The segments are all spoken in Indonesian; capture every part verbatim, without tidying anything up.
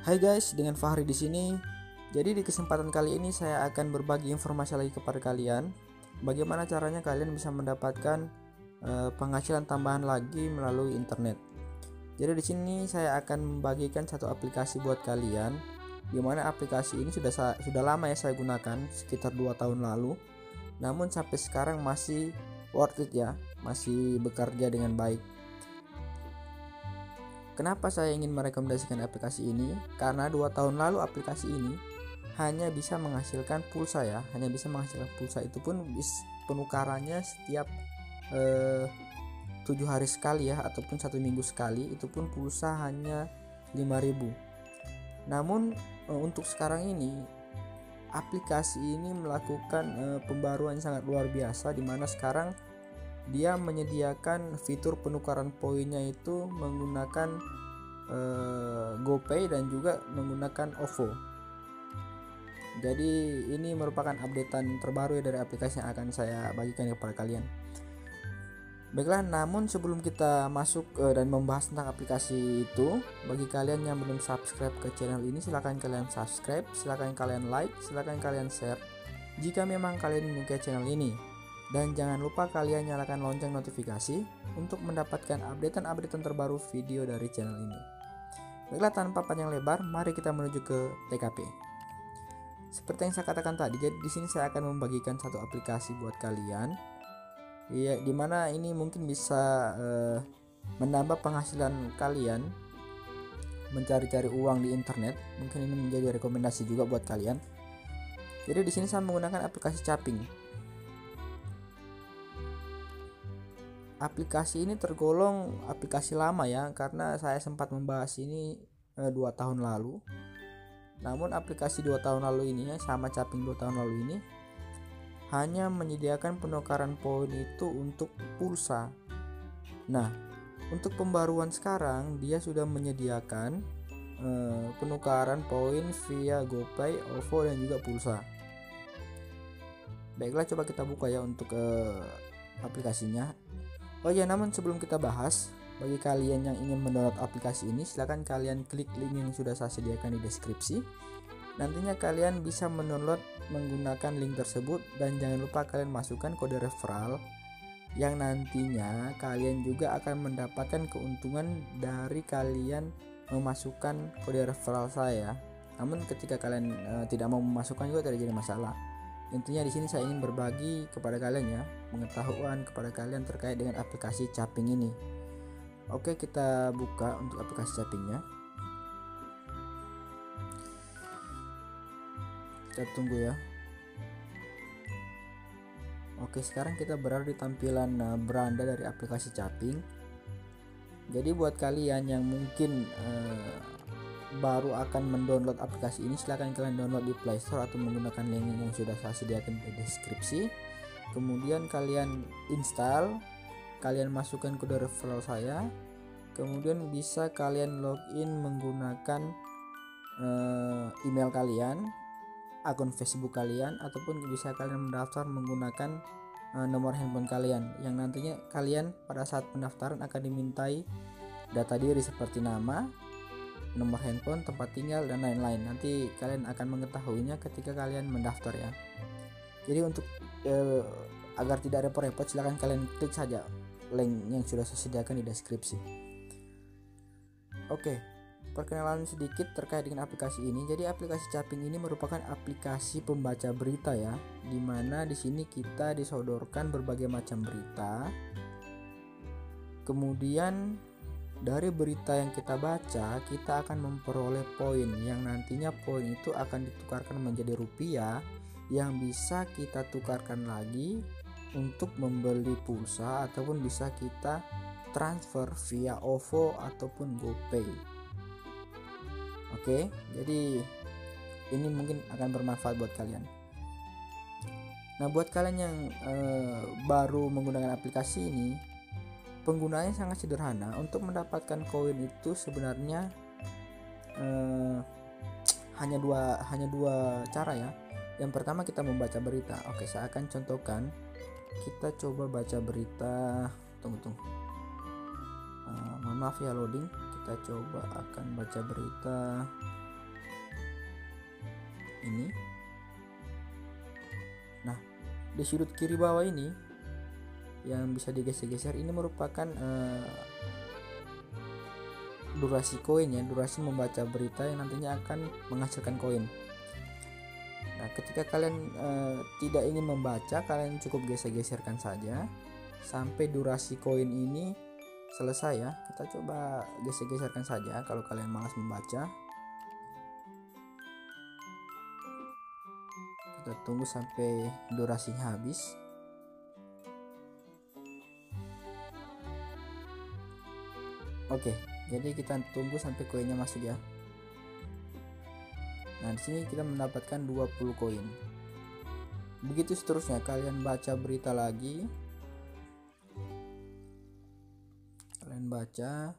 Hai guys, dengan Fahri di sini. Jadi di kesempatan kali ini saya akan berbagi informasi lagi kepada kalian. Bagaimana caranya kalian bisa mendapatkan uh, penghasilan tambahan lagi melalui internet. Jadi di sini saya akan membagikan satu aplikasi buat kalian. Di mana aplikasi ini sudah sudah lama ya saya gunakan, sekitar dua tahun lalu. Namun sampai sekarang masih worth it ya, masih bekerja dengan baik. Kenapa saya ingin merekomendasikan aplikasi ini? Karena dua tahun lalu aplikasi ini hanya bisa menghasilkan pulsa ya, hanya bisa menghasilkan pulsa, itu pun penukarannya setiap eh, tujuh hari sekali ya, ataupun satu minggu sekali, itu pun pulsa hanya lima ribu. Namun eh, untuk sekarang ini aplikasi ini melakukan eh, pembaruan yang sangat luar biasa, di mana sekarang dia menyediakan fitur penukaran poinnya itu menggunakan uh, GoPay dan juga menggunakan O V O. Jadi ini merupakan updatean terbaru ya dari aplikasi yang akan saya bagikan kepada kalian. Baiklah, namun sebelum kita masuk uh, dan membahas tentang aplikasi itu, bagi kalian yang belum subscribe ke channel ini, silahkan kalian subscribe, silahkan kalian like, silahkan kalian share jika memang kalian menyukai channel ini. Dan jangan lupa kalian nyalakan lonceng notifikasi untuk mendapatkan updatean-updatean terbaru video dari channel ini. Baiklah, tanpa panjang lebar, mari kita menuju ke T K P. Seperti yang saya katakan tadi, jadi di sini saya akan membagikan satu aplikasi buat kalian, ya, dimana ini mungkin bisa eh, menambah penghasilan kalian mencari-cari uang di internet. Mungkin ini menjadi rekomendasi juga buat kalian. Jadi di sini saya menggunakan aplikasi Caping. Aplikasi ini tergolong aplikasi lama ya, karena saya sempat membahas ini eh, dua tahun lalu. Namun aplikasi dua tahun lalu ini ya, sama Caping dua tahun lalu ini hanya menyediakan penukaran poin itu untuk pulsa. Nah, untuk pembaruan sekarang dia sudah menyediakan eh, penukaran poin via GoPay, O V O dan juga pulsa. Baiklah, coba kita buka ya untuk eh, aplikasinya. Oh ya, namun sebelum kita bahas, bagi kalian yang ingin mendownload aplikasi ini, silahkan kalian klik link yang sudah saya sediakan di deskripsi. Nantinya kalian bisa mendownload menggunakan link tersebut, dan jangan lupa kalian masukkan kode referral yang nantinya kalian juga akan mendapatkan keuntungan dari kalian memasukkan kode referral saya. Namun ketika kalian e, tidak mau memasukkan juga tidak jadi masalah. Intinya di sini saya ingin berbagi kepada kalian ya, pengetahuan kepada kalian terkait dengan aplikasi Caping ini. Oke, kita buka untuk aplikasi Capingnya. Kita tunggu ya. Oke, sekarang kita berada di tampilan beranda dari aplikasi Caping. Jadi buat kalian yang mungkin eh, baru akan mendownload aplikasi ini, silahkan kalian download di Play Store atau menggunakan link yang sudah saya sediakan di deskripsi. Kemudian kalian install, kalian masukkan kode referral saya, kemudian bisa kalian login menggunakan uh, email kalian, akun Facebook kalian, ataupun bisa kalian mendaftar menggunakan uh, nomor handphone kalian, yang nantinya kalian pada saat pendaftaran akan dimintai data diri seperti nama, nomor handphone, tempat tinggal, dan lain-lain. Nanti kalian akan mengetahuinya ketika kalian mendaftar ya. Jadi untuk eh, agar tidak repot-repot, silahkan kalian klik saja link yang sudah saya sediakan di deskripsi. Oke, perkenalan sedikit terkait dengan aplikasi ini. Jadi aplikasi Caping ini merupakan aplikasi pembaca berita ya, dimana di sini kita disodorkan berbagai macam berita. Kemudian dari berita yang kita baca, kita akan memperoleh poin, yang nantinya poin itu akan ditukarkan menjadi rupiah, yang bisa kita tukarkan lagi untuk membeli pulsa, ataupun bisa kita transfer via O V O ataupun GoPay. Oke, jadi ini mungkin akan bermanfaat buat kalian. Nah, buat kalian yang eh, baru menggunakan aplikasi ini, penggunaannya sangat sederhana. Untuk mendapatkan koin itu sebenarnya eh, hanya dua hanya dua cara ya. Yang pertama, kita membaca berita. Oke, saya akan contohkan. Kita coba baca berita. Tunggu tunggu. Uh, maaf ya loading. Kita coba akan baca berita. ini. Nah, di sudut kiri bawah ini yang bisa digeser-geser ini merupakan uh, durasi koin ya, durasi membaca berita yang nantinya akan menghasilkan koin. Nah, ketika kalian uh, tidak ingin membaca, kalian cukup geser-geserkan saja sampai durasi koin ini selesai ya. Kita coba geser-geserkan saja kalau kalian malas membaca. Kita tunggu sampai durasinya habis. Oke, jadi kita tunggu sampai koinnya masuk ya. Nah, di sini kita mendapatkan dua puluh koin. Begitu seterusnya, kalian baca berita lagi. Kalian baca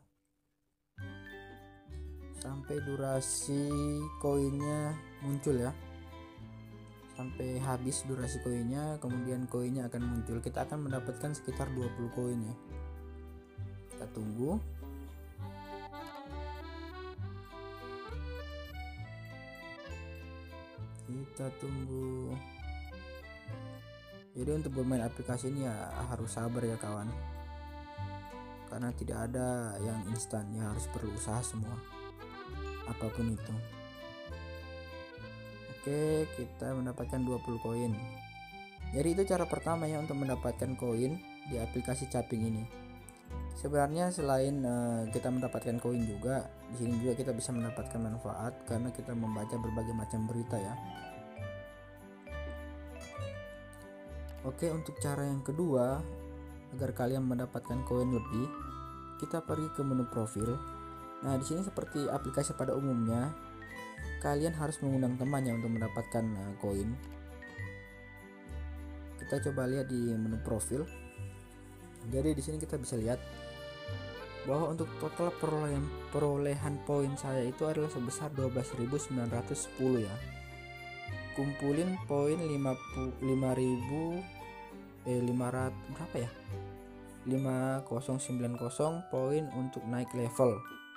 sampai durasi koinnya muncul ya. Sampai habis durasi koinnya, kemudian koinnya akan muncul. Kita akan mendapatkan sekitar dua puluh koin ya. Kita tunggu. Kita tunggu. Jadi untuk bermain aplikasi ini ya harus sabar ya kawan, karena tidak ada yang instan ya, harus perlu usaha semua apapun itu. Oke, kita mendapatkan dua puluh koin. Jadi itu cara pertama ya untuk mendapatkan koin di aplikasi Caping ini. Sebenarnya selain uh, kita mendapatkan koin juga, di sini juga kita bisa mendapatkan manfaat karena kita membaca berbagai macam berita ya. Oke, untuk cara yang kedua, agar kalian mendapatkan koin lebih, kita pergi ke menu profil. Nah, di sini seperti aplikasi pada umumnya, kalian harus mengundang temannya untuk mendapatkan uh, koin. Kita coba lihat di menu profil. Jadi di sini kita bisa lihat bahwa untuk total perolehan perolehan poin saya itu adalah sebesar dua belas ribu sembilan ratus sepuluh ya. Kumpulin poin lima ribu eh lima ratus berapa ya? lima nol sembilan nol poin untuk naik level.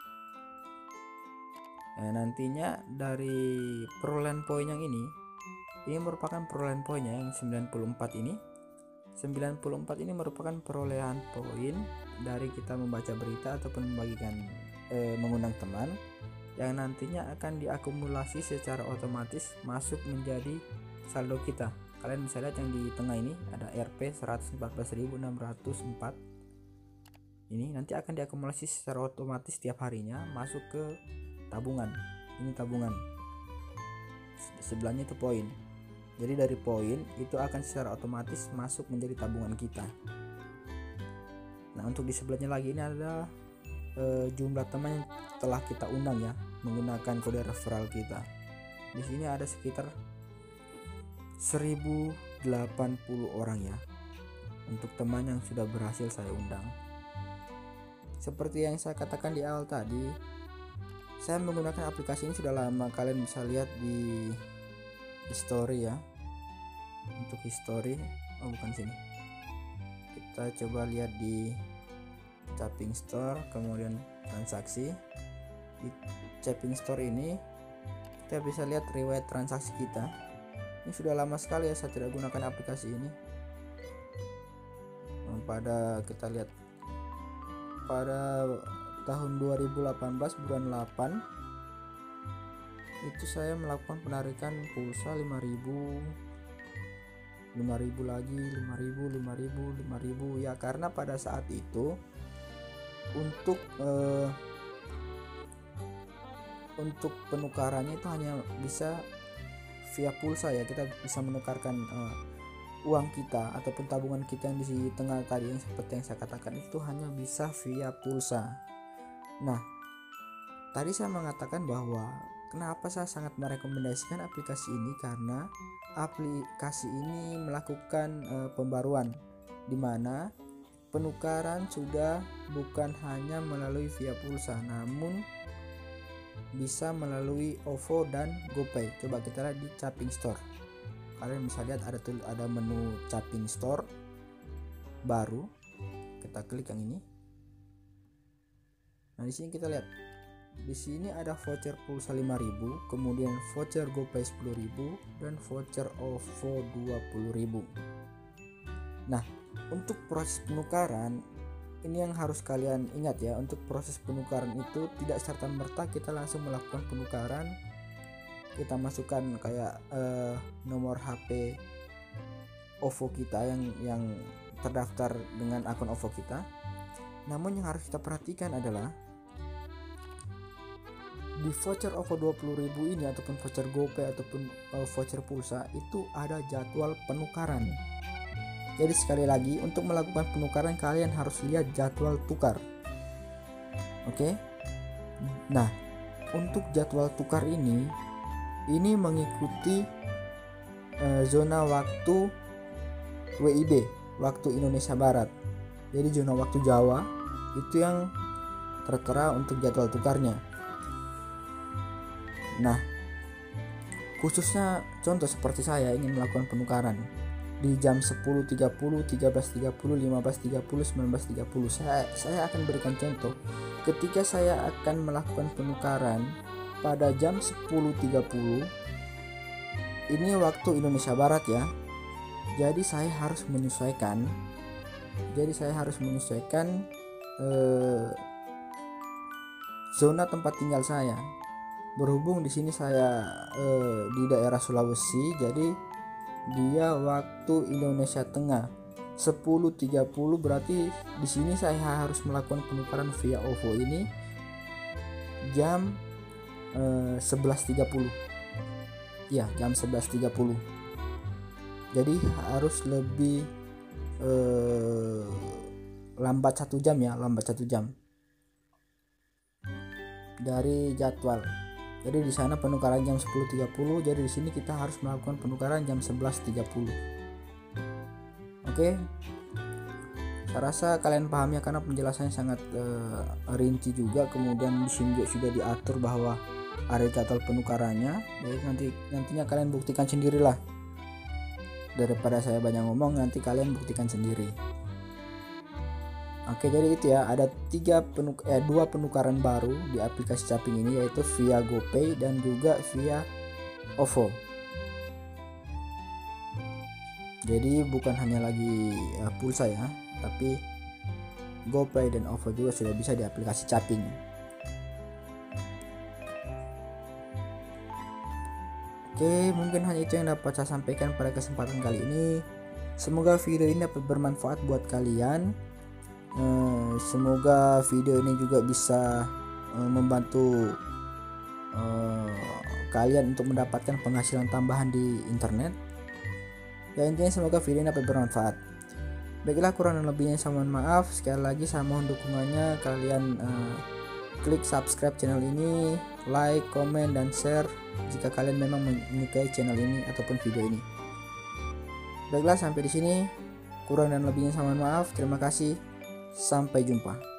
Nah, nantinya dari perolehan poin yang ini ini merupakan perolehan poinnya yang sembilan puluh empat ini. sembilan puluh empat ini merupakan perolehan poin dari kita membaca berita ataupun membagikan eh, mengundang teman yang nantinya akan diakumulasi secara otomatis masuk menjadi saldo kita. Kalian bisa lihat yang di tengah ini ada R P seratus empat belas ribu enam ratus empat. Ini nanti akan diakumulasi secara otomatis setiap harinya masuk ke tabungan. Ini tabungan. Sebelahnya itu poin. Jadi dari poin itu akan secara otomatis masuk menjadi tabungan kita. Nah, untuk di sebelahnya lagi ini ada e, jumlah teman yang telah kita undang ya, menggunakan kode referral kita. Di sini ada sekitar seribu delapan puluh orang ya, untuk teman yang sudah berhasil saya undang. Seperti yang saya katakan di awal tadi, saya menggunakan aplikasi ini sudah lama. Kalian bisa lihat di history ya. Untuk history, oh bukan sini. Kita coba lihat di Caping Store, kemudian transaksi. Di Caping Store ini kita bisa lihat riwayat transaksi kita. Ini sudah lama sekali ya saya tidak gunakan aplikasi ini. Pada kita lihat pada tahun dua ribu delapan belas bulan delapan itu saya melakukan penarikan pulsa lima ribu, lima ribu lagi, lima ribu, lima ribu, lima ribu ya, karena pada saat itu untuk eh, untuk penukarannya itu hanya bisa via pulsa ya. Kita bisa menukarkan eh, uang kita ataupun tabungan kita yang di tengah tadi yang seperti yang saya katakan itu hanya bisa via pulsa. Nah, tadi saya mengatakan bahwa kenapa saya sangat merekomendasikan aplikasi ini, karena aplikasi ini melakukan e, pembaruan di mana penukaran sudah bukan hanya melalui via pulsa, namun bisa melalui O V O dan GoPay. Coba kita lihat di Caping Store. Kalian bisa lihat ada tuh ada menu Caping Store baru. Kita klik yang ini. Nah, di sini kita lihat Di sini ada voucher pulsa lima ribu, kemudian voucher GoPay sepuluh ribu, dan voucher OVO dua puluh ribu. Nah, untuk proses penukaran ini yang harus kalian ingat ya. Untuk proses penukaran itu tidak serta-merta kita langsung melakukan penukaran. Kita masukkan kayak eh, nomor H P OVO kita yang yang terdaftar dengan akun OVO kita. Namun yang harus kita perhatikan adalah di voucher OVO dua puluh ribu ini ataupun voucher GoPay ataupun uh, voucher pulsa itu ada jadwal penukaran. Jadi sekali lagi, untuk melakukan penukaran kalian harus lihat jadwal tukar. Oke. Nah, untuk jadwal tukar ini ini mengikuti uh, zona waktu W I B, waktu Indonesia Barat. Jadi zona waktu Jawa itu yang tertera untuk jadwal tukarnya. Nah, khususnya contoh seperti saya ingin melakukan penukaran di jam sepuluh tiga puluh, tiga belas tiga puluh, lima belas tiga puluh, sembilan belas tiga puluh. Saya saya akan berikan contoh. Ketika saya akan melakukan penukaran pada jam sepuluh tiga puluh, ini waktu Indonesia Barat ya. Jadi saya harus menyesuaikan. Jadi saya harus menyesuaikan eh, zona tempat tinggal saya. Berhubung di sini saya eh, di daerah Sulawesi, jadi dia waktu Indonesia Tengah sepuluh tiga puluh, berarti di sini saya harus melakukan penukaran via OVO ini jam eh, sebelas tiga puluh. Ya, jam sebelas tiga puluh. Jadi harus lebih eh, lambat satu jam ya, lambat satu jam dari jadwal. Jadi di sana penukaran jam sepuluh tiga puluh, jadi di sini kita harus melakukan penukaran jam sebelas tiga puluh. Oke. Saya rasa kalian paham ya, karena penjelasannya sangat uh, rinci juga. Kemudian di sini juga sudah diatur bahwa ada jadwal penukarannya. Jadi nanti nantinya kalian buktikan sendirilah. Daripada saya banyak ngomong, nanti kalian buktikan sendiri. Oke, jadi itu ya, ada tiga penuk eh, dua penukaran baru di aplikasi Caping ini, yaitu via GoPay dan juga via OVO. Jadi bukan hanya lagi uh, pulsa ya, tapi GoPay dan OVO juga sudah bisa di aplikasi Caping. Oke, mungkin hanya itu yang dapat saya sampaikan pada kesempatan kali ini. Semoga video ini dapat bermanfaat buat kalian. Uh, semoga video ini juga bisa uh, membantu uh, kalian untuk mendapatkan penghasilan tambahan di internet. Ya, intinya semoga video ini dapat bermanfaat. Baiklah, kurang dan lebihnya saya mohon maaf. Sekali lagi saya mohon dukungannya. Kalian uh, klik subscribe channel ini, like, komen, dan share jika kalian memang menyukai channel ini ataupun video ini. Baiklah, sampai di sini. Kurang dan lebihnya saya mohon maaf. Terima kasih. Sampai jumpa.